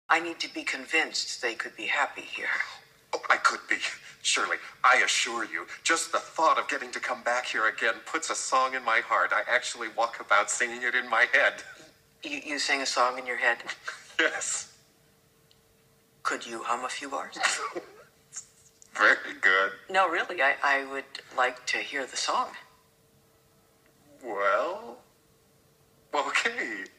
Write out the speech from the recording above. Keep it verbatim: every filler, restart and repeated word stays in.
I need to be convinced they could be happy here. Oh, I could be. Surely, I assure you, just the thought of getting to come back here again puts a song in my heart. I actually walk about singing it in my head. You, you sing a song in your head? Yes. Could you hum a few bars? Very good. No, really, I, I would like to hear the song. Well, okay.